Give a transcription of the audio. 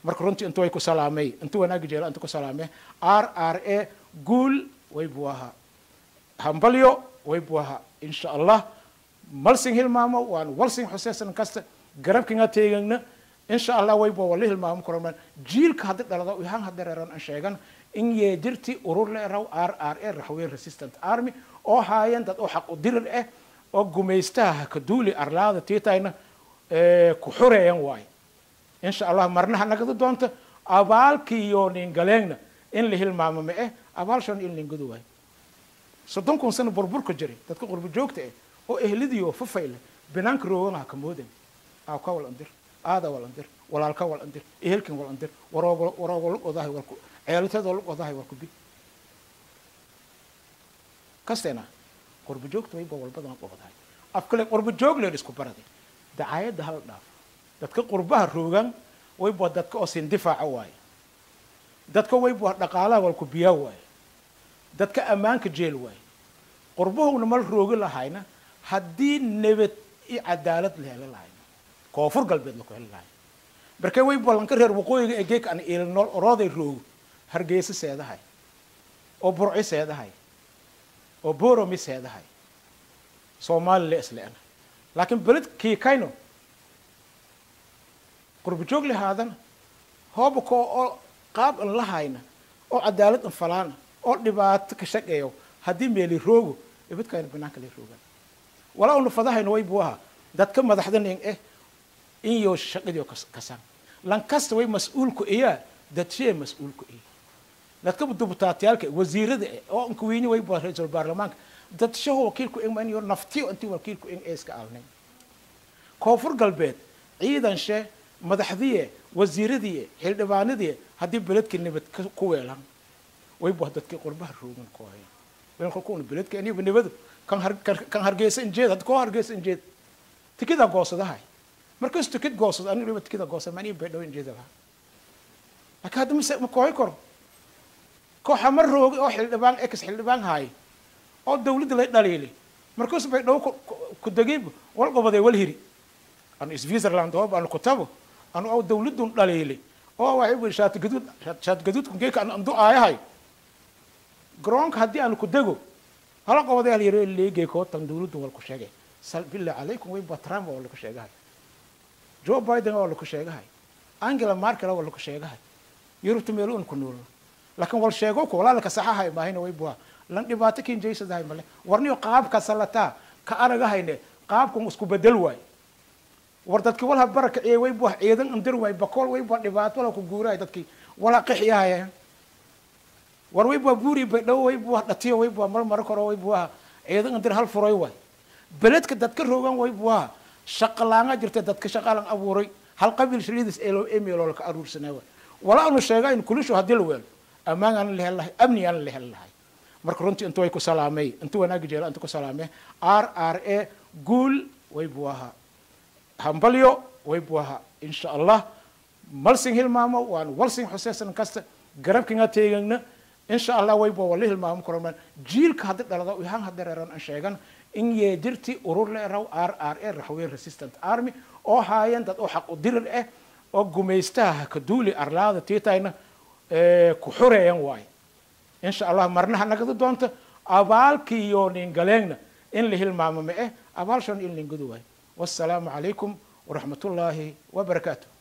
marka runtii inta way ku salaamay inta wanaag jeela inta ku salaamay RRA guul way buaha hambalyo way buaha insha Allah malsing hilmaamo waan walsing xuseysan kasta garabkiina teegna insha Allah way boo wali hilmaamo korman jiilka hadda dhalada waxaan hadeeran aan sheegan in yeejirti urur la raw RRA Raxweyn Resistant Army oo haayeen dad oo xaq u dirir ah oo gumeystaha ka duuli arlaada tiitayna ku xoreeyaan waay insha Allah marna nagada doonta abaalkii iyo nin galeegna in la hilmaamo ma abaalshan in lingudu waay soddon sano burburka jiray dadka qurbo joogta ah oo ehlidiyo fafayla banaanka roogana ka moodan ka wal andir aada wal andir walaalka wal andir ehelkin wal andir waroogo odahay walku ceeltada odahay walku bi kasteena qurbo joogta way bawal badan qodahay afkale qurbo joog leer isku baraday daayada hal dhaaf dadka qurbaha roogan way boo dadka oo sin difaaca waay dadka way boo dhaqaalaha walku biya waay dadka ammaanka jeel waay qurbuhuna mal roogi lahayna haddii nabad iyo cadaalad la heli lahayn koonfur galbeed la ku heli lahayn markay way ballanka reer waqooyiga ee geek aan ilnool orooday roogo hargeysa seedahay oo burci seedahay oo booromi seedahay Soomaaliya islaan laakiin beledkii kayno qurbo joog lehaadan hoobko oo qaab aan lahayna oo cadaalad aan falaan oo dhibaato ka shaqeeyo haddii meeli roogo ibadkayna banaanka la roogan wala uu fadahayna way buuha dadka madaxdan iyo shaqadii ka san lan kasta way mas'uulku iya dad shay mas'uulku iya dadka dubutaatiyalka wasiirada oo ku weyni way buu ra'iisul baarlamaanka dad shaho wakiilku in iyo naftiyo intii wakiilku in iska aalnay koonfur galbeed ciidan shay madaxdiye wasiiradii xildhibaanadii haddii beledka nabad ku weelan way buu dadkii qurbaha roogan ku hayeen been ku beledka inay nabad kan hargeysa injeed had ko hargeysa injeed tikida goosadahay markaas tikid goosad aan riba tikida goosad maani beedo injeedaha akad ma kooy kor ko xamar roog oo xildhibaan xildhibaan hay oo dawladda la dhaliilay markaas bay dhow ku dagib wal qobaday wal hiri aan Switzerland oo baan ku tabo aan oo dawladdu dhaliilay oo waxay shaad gaduud ku geeka aan andu aayahay garoonka haddii aan ku dago hala qobaday hal yare leegay ko tan dawladdu wal ku sheegay sal billahi alaykum way batram wal ku sheegay Joe Biden wal ku sheegay Angela Merkel wal ku sheegay Yurubta meeloon ku nool laakiin wal sheego ko walaalka saxahay baahina way buu lan dhibaato kiin jeysadahay male warniyo qaabka salata ka aragahayne qaabku isku bedel way war dadkii walaha baraka ee way buu ciidan andir way bakool way buu dhibaato la ku guuray dadkii wala qixiyay war way buu buuri bay dhow way buu dhatiyo way buu mar koro way buu ciidan andir hal furay way beledka dadka roogan way buu shaqalaanga jirta dadka shaqalan abuuray hal qabiil shiriidis email oo ka aruursanay wala anu sheegay in kulisho hadii la weel amaan aan leeyahay amni aan leeyahay marka runtii inta way ku salaamay inta wanaag jeela inta ku salaamay RRA guul way buaha hambalyo way buaha insha Allah malsing hilmaamo waan walsing xuseysan kasta garabkiina teegna insha Allah way boo wali hilmaamo korman jiilka hadda dhalada waxaan hadeeran aan sheegan in yeejirti urur la raw RRA Raxweyn Resistant Army oo haayeen dad oo xaq u dirir ah oo gumeystaha ka duuli arlaada tiitayna ku xoreeyaan waay insha Allah marna nagada doonta abaalkii iyo nin galeegna in la hilmaamo ma abaalshan in lingudu waay wassalaamu alaykum wa rahmatullahi wa barakatuh